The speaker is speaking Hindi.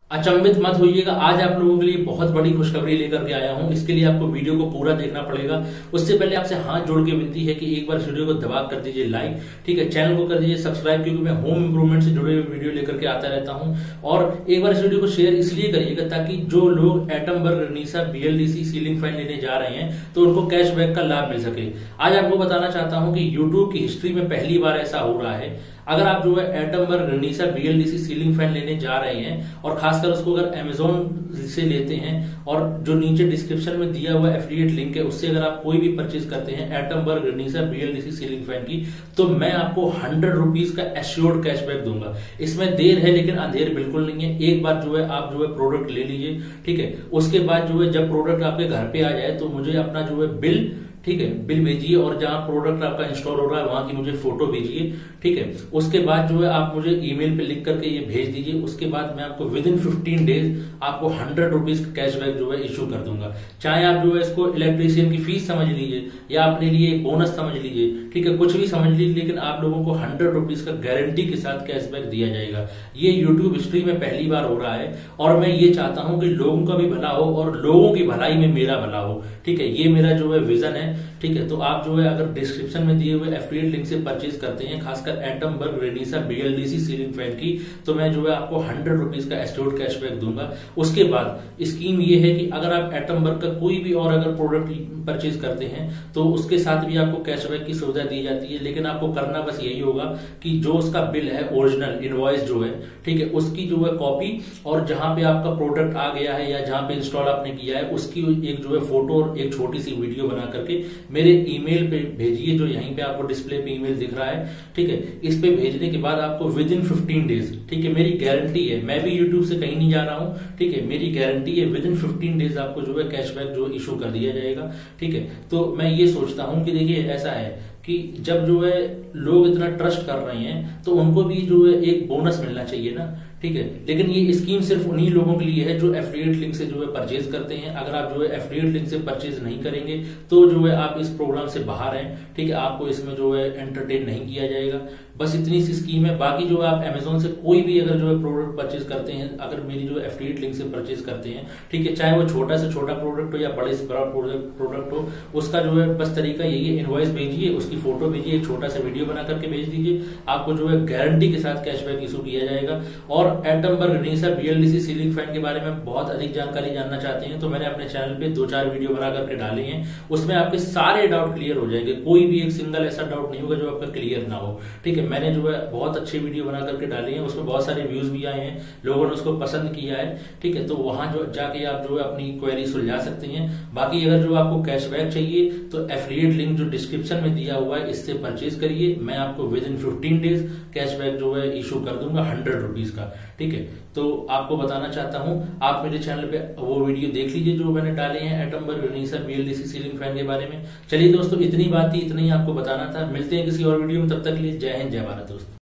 अचंभित मत होइएगा, आज आप लोगों के लिए बहुत बड़ी खुशखबरी लेकर के आया हूं। इसके लिए आपको वीडियो को पूरा देखना पड़ेगा। उससे पहले आपसे हाथ जोड़ के विनती है कि एक बार इस वीडियो को दबा कर दीजिए लाइक, ठीक है। चैनल को कर दीजिए सब्सक्राइब, क्योंकि मैं होम इंप्रूवमेंट से जुड़े हुए वीडियो लेकर के आता रहता हूं। और एक बार इस वीडियो को शेयर इसलिए करिएगा ताकि जो लोग Atomberg Renesa BLDC ceiling fan लेने जा रहे हैं तो उनको कैशबैक का लाभ मिल सके। आज आपको बताना चाहता हूं कि यूट्यूब की हिस्ट्री में पहली बार ऐसा हो रहा है। अगर आप जो है Atomberg Renesa BLDC ceiling fan लेने जा रहे हैं और खासकर उसको अगर अमेजोन से लेते हैं और जो नीचे डिस्क्रिप्शन में दिया हुआ एफिलिएट लिंक है उससे अगर आप कोई भी परचेज करते हैं Atomberg Renesa BLDC ceiling fan की, तो मैं आपको 100 रुपीज का एश्योर्ड कैशबैक दूंगा। इसमें देर है लेकिन अंधेर बिल्कुल नहीं है। एक बार जो है आप जो है प्रोडक्ट ले लीजिए, ठीक है। उसके बाद जो है जब प्रोडक्ट आपके घर पे आ जाए तो मुझे अपना जो है बिल, ठीक है, बिल भेजिए और जहां प्रोडक्ट आपका इंस्टॉल हो रहा है वहां की मुझे फोटो भेजिए, ठीक है। उसके बाद जो है आप मुझे ईमेल पे लिख करके ये भेज दीजिए। उसके बाद मैं आपको विद इन 15 डेज आपको 100 रुपीज का कैशबैक जो है इश्यू कर दूंगा। चाहे आप जो है इसको इलेक्ट्रीशियन की फीस समझ लीजिए या अपने लिए बोनस समझ लीजिए, ठीक है, कुछ भी समझ लीजिए, लेकिन आप लोगों को 100 रुपीज का गारंटी के साथ कैशबैक दिया जाएगा। ये यूट्यूब हिस्ट्री में पहली बार हो रहा है और मैं ये चाहता हूं कि लोगों का भी भला हो और लोगों की भलाई में मेरा भला हो, ठीक है। ये मेरा जो है विजन है, ठीक है। तो आप जो है अगर डिस्क्रिप्शन में दिए हुए एफिलिएट लिंक से परचेज करते हैं खासकर Atomberg Renesa BLDC ceiling fan की, तो मैं जो है आपको 100 रुपीज का एश्योर्ड कैशबैक दूंगा। उसके बाद स्कीम ये है कि अगर आप एटमबर्ग का कोई भी और अगर प्रोडक्ट परचेज करते हैं तो उसके साथ भी आपको कैशबैक की सुविधा दी जाती है। लेकिन आपको करना बस यही होगा कि जो उसका बिल है, ओरिजिनल इनवॉइस जो है, ठीक है, उसकी जो है कॉपी और जहां पे आपका प्रोडक्ट आ गया है या जहां पे इंस्टॉल आपने किया है उसकी एक जो है फोटो और एक छोटी सी वीडियो बना करके मेरे ईमेल पे भेजिए, जो यहीं पे आपको डिस्प्ले पे ईमेल दिख रहा है, ठीक है। इस पे भेजने के बाद आपको विद इन 15 डेज, ठीक है, मेरी गारंटी है, मैं भी यूट्यूब से कहीं नहीं जा रहा हूं, ठीक है, मेरी गारंटी है, विद इन 15 डेज आपको जो है कैशबैक जो इशू कर दिया जाएगा, ठीक है। तो मैं ये सोचता हूं कि देखिए ऐसा है कि जब जो है लोग इतना ट्रस्ट कर रहे हैं तो उनको भी जो है एक बोनस मिलना चाहिए ना, ठीक है। लेकिन ये स्कीम सिर्फ उन्हीं लोगों के लिए है जो एफिलिएट लिंक से जो है परचेज करते हैं। अगर आप जो है एफिलिएट लिंक से परचेज नहीं करेंगे तो जो है आप इस प्रोग्राम से बाहर हैं, ठीक है, आपको इसमें जो है एंटरटेन नहीं किया जाएगा। बस इतनी सी स्कीम है। बाकी जो आप अमेजोन से कोई भी अगर जो है प्रोडक्ट परचेज करते हैं, अगर मेरी जो एफिलिएट लिंक से परचेज करते हैं, ठीक है, चाहे वो छोटा से छोटा प्रोडक्ट हो या बड़े से बड़ा प्रोडक्ट हो, उसका जो है बस तरीका यही है, इनवॉइस भेजिए, उसकी फोटो भेजिए, एक छोटा सा वीडियो बना करके भेज दीजिए, आपको जो है गारंटी के साथ कैशबैक इशू किया जाएगा। और Atomberg Renesa BLDC ceiling fan के बारे में बहुत अधिक जानकारी जानना चाहते हैं तो मैंने अपने चैनल पे 2-4 वीडियो बना करके डाले हैं, उसमें आपके सारे डाउट क्लियर हो जाएंगे। कोई भी एक सिंगल ऐसा डाउट नहीं होगा जो आपका क्लियर ना हो, ठीक है। मैंने जो है बहुत अच्छे वीडियो बना करके डाले हैं, उसमें बहुत सारे व्यूज भी आए हैं, लोगों ने उसको पसंद किया है, ठीक है। तो वहां जो जाके आप जो है अपनी क्वेरी सुलझा सकते हैं। बाकी अगर जो आपको कैशबैक चाहिए तो एफिलिएट लिंक जो डिस्क्रिप्शन में दिया हुआ है इससे परचेज करिए, मैं आपको विद इन 15 डेज कैशबैक जो है इशू कर दूंगा 100 रुपीज का, ठीक है। तो आपको बताना चाहता हूं, आप मेरे चैनल पे वो वीडियो देख लीजिए जो मैंने डाले हैं Atomberg Renesa BLDC ceiling fan के बारे में। चलिए दोस्तों, इतनी बात थी, इतना ही आपको बताना था। मिलते हैं किसी और वीडियो में, तब तक के लिए जय हिंद, जय भारत दोस्तों।